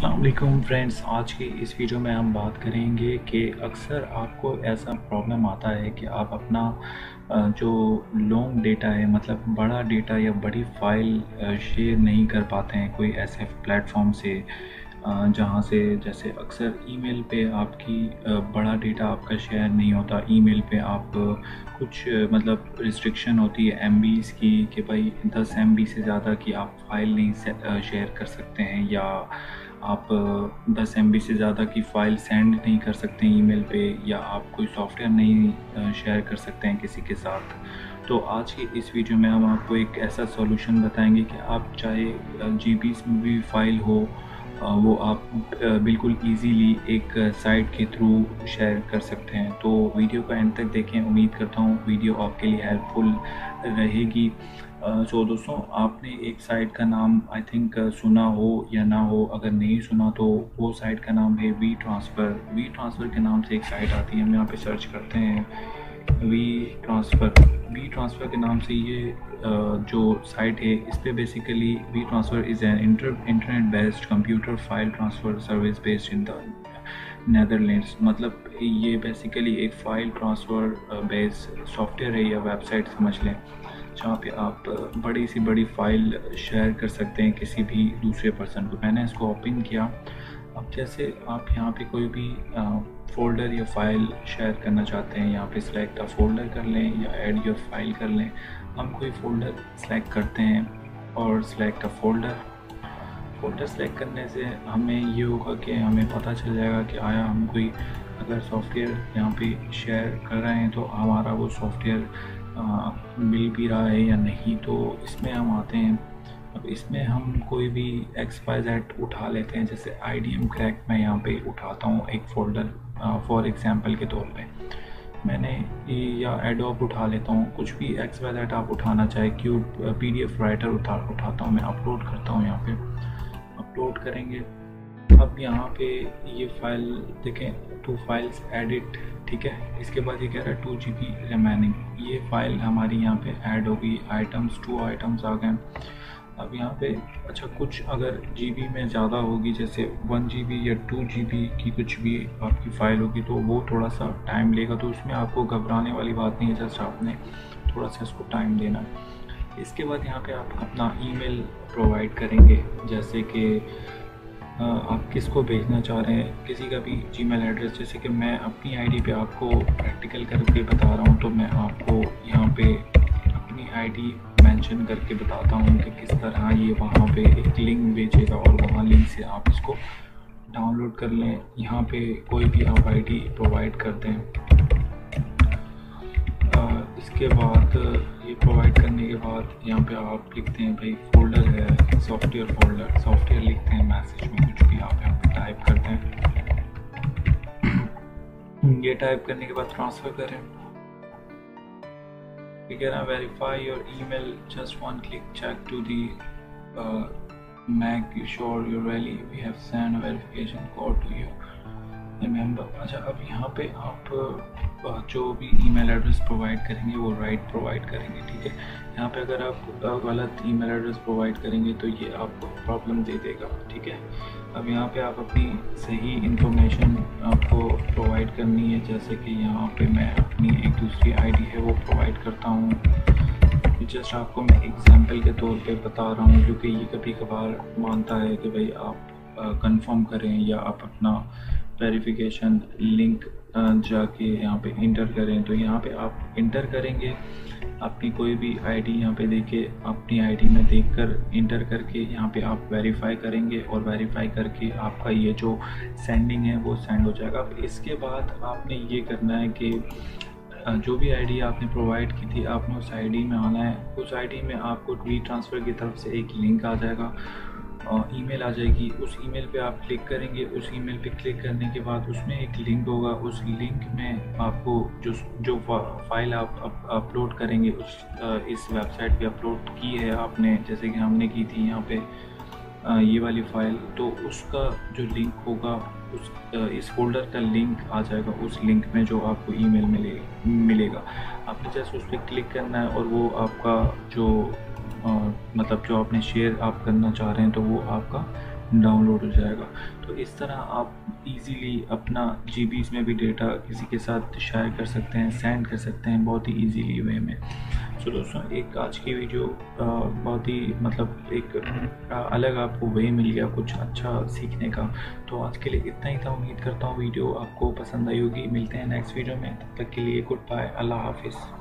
अस्सलाम वालेकुम फ्रेंड्स। आज की इस वीडियो में हम बात करेंगे कि अक्सर आपको ऐसा प्रॉब्लम आता है कि आप अपना जो लॉन्ग डेटा है, मतलब बड़ा डेटा या बड़ी फ़ाइल शेयर नहीं कर पाते हैं कोई ऐसे प्लेटफॉर्म से जहाँ से, जैसे अक्सर ईमेल पे आपकी बड़ा डेटा आपका शेयर नहीं होता। ईमेल पे आप कुछ मतलब रिस्ट्रिक्शन होती है एमबीज़ की कि भाई 10 एमबी से ज़्यादा की आप फाइल नहीं शेयर कर सकते हैं, या आप 10 एमबी से ज़्यादा की फ़ाइल सेंड नहीं कर सकते हैं ईमेल पे, या आप कोई सॉफ्टवेयर नहीं शेयर कर सकते हैं किसी के साथ। तो आज की इस वीडियो में हम आपको एक ऐसा सॉल्यूशन बताएंगे कि आप चाहे जीबीज़ में भी फाइल हो, वो आप बिल्कुल इजीली एक साइट के थ्रू शेयर कर सकते हैं। तो वीडियो को एंड तक देखें, उम्मीद करता हूँ वीडियो आपके लिए हेल्पफुल रहेगी। सो दोस्तों, आपने एक साइट का नाम आई थिंक सुना हो या ना हो। अगर नहीं सुना तो वो साइट का नाम है वी ट्रांसफ़र। वी ट्रांसफ़र के नाम से एक साइट आती है, हम यहाँ पे सर्च करते हैं वी ट्रांसफ़र। वी ट्रांसफ़र के नाम से ये जो साइट है, इस पे basically WeTransfer is an internet based computer file transfer service based in the Netherlands. मतलब ये बेसिकली एक फ़ाइल ट्रांसफ़र बेस्ड सॉफ्टवेयर है या वेबसाइट समझ लें, जहाँ पे आप बड़ी से बड़ी फ़ाइल शेयर कर सकते हैं किसी भी दूसरे पर्सन को। मैंने इसको ओपन किया। अब जैसे आप यहाँ पे कोई भी फ़ोल्डर या फाइल शेयर करना चाहते हैं, यहाँ पे सिलेक्ट अ फ़ोल्डर कर लें या ऐड योर फाइल कर लें। हम कोई फ़ोल्डर सेलेक्ट करते हैं और सिलेक्ट अ फ़ोल्डर सेलेक्ट करने से हमें ये होगा कि हमें पता चल जाएगा कि आया हम कोई अगर सॉफ्टवेयर यहाँ पे शेयर कर रहे हैं तो हमारा वो सॉफ्टवेयर मिल भी रहा है या नहीं। तो इसमें हम आते हैं। अब इसमें हम कोई भी XYZ उठा लेते हैं, जैसे IDM क्रैक मैं यहाँ पे उठाता हूँ एक फ़ोल्डर फॉर एग्ज़ाम्पल के तौर पे मैंने ये, या एडोब उठा लेता हूँ। कुछ भी XYZ आप उठाना चाहे, क्यूब PDF राइटर उठाता हूँ मैं, अपलोड करता हूँ। यहाँ पे अपलोड करेंगे। अब यहाँ पे ये फाइल देखें, 2 फाइल्स एडिट, ठीक है। इसके बाद ये कह रहा है 2 GB रिमेनिंग। ये फ़ाइल हमारी यहाँ पे ऐड होगी, आइटम्स 2 आइटम्स आ गए। अब यहाँ पे अच्छा, कुछ अगर GB में ज़्यादा होगी, जैसे 1 GB या 2 GB की कुछ भी आपकी फ़ाइल होगी, तो वो थोड़ा सा टाइम लेगा। तो उसमें आपको घबराने वाली बात नहीं है, जस्ट आपने थोड़ा सा इसको टाइम देना है। इसके बाद यहाँ पे आप अपना ईमेल प्रोवाइड करेंगे, जैसे कि आप किसको भेजना चाह रहे हैं, किसी का भी जीमेल एड्रेस। जैसे कि मैं अपनी आईडी पे आपको प्रैक्टिकल करके बता रहा हूँ, तो मैं आपको यहाँ पे अपनी आईडी मेंशन करके बताता हूँ कि किस तरह ये वहाँ पे एक लिंक भेजेगा और वहाँ लिंक से आप इसको डाउनलोड कर लें। यहाँ पे कोई भी आप आईडी प्रोवाइड कर दें। इसके बाद ये प्रोवाइड करने के बाद यहाँ पे आप लिखते हैं भाई फ़ोल्डर है, सॉफ्टवेयर फ़ोल्डर, सॉफ्टवेयर लिखते हैं। मैसेज में कुछ भी आप यहाँ पे टाइप करते हैं। ये टाइप करने के बाद ट्रांसफ़र करें। ठीक है ना, verify your email, just 1 click check to the make sure you're really we have sent a verification code to you, remember. अच्छा, अब यहाँ पे आप जो भी ईमेल एड्रेस प्रोवाइड करेंगे वो राइट प्रोवाइड करेंगे, ठीक है। यहाँ पे अगर आप गलत ईमेल एड्रेस प्रोवाइड करेंगे तो ये आपको प्रॉब्लम दे देगा, ठीक है। अब यहाँ पे आप अपनी सही इंफॉर्मेशन आपको प्रोवाइड करनी है, जैसे कि यहाँ पे मैं अपनी एक दूसरी आईडी है वो प्रोवाइड करता हूँ। जस्ट आपको मैं एग्जांपल के तौर पे बता रहा हूँ, क्योंकि ये कभी कभार मानता है कि भाई आप कंफर्म करें या आप अपना वेरिफिकेशन लिंक जाके यहाँ पे इंटर करें। तो यहाँ पे आप इंटर करेंगे अपनी कोई भी आईडी, यहाँ पे देके अपनी आईडी में देखकर इंटर करके यहाँ पे आप वेरीफाई करेंगे, और वेरीफाई करके आपका ये जो सेंडिंग है वो सेंड हो जाएगा। अब इसके बाद आपने ये करना है कि जो भी आईडी आपने प्रोवाइड की थी, आपने उस आईडी में आना है। उस आईडी में आपको वी ट्रांसफ़र की तरफ से एक लिंक आ जाएगा, ईमेल आ जाएगी। उस ईमेल पे आप क्लिक करेंगे। उस ईमेल पे क्लिक करने के बाद उसमें एक लिंक होगा। उस लिंक में आपको जो फाइल आप अपलोड करेंगे उस इस वेबसाइट पे अपलोड की है आपने, जैसे कि हमने की थी यहाँ पे ये वाली फ़ाइल, तो उसका जो लिंक होगा उस इस फ़ोल्डर का लिंक आ जाएगा। उस लिंक में जो आपको ईमेल मिलेगा, आपने जस्ट उस पर क्लिक करना है और वो आपका जो मतलब जो आपने शेयर आप करना चाह रहे हैं तो वो आपका डाउनलोड हो जाएगा। तो इस तरह आप इजीली अपना जीबीज़ में भी डेटा किसी के साथ शेयर कर सकते हैं, सेंड कर सकते हैं बहुत ही इजीली वे में। सो दोस्तों, एक आज की वीडियो बहुत ही मतलब एक अलग आपको वे मिल गया कुछ अच्छा सीखने का। तो आज के लिए इतना ही था। उम्मीद करता हूँ वीडियो आपको पसंद आई होगी। मिलते हैं नेक्स्ट वीडियो में, तब तक के लिए गुड बाय, अल्लाह हाफिज़।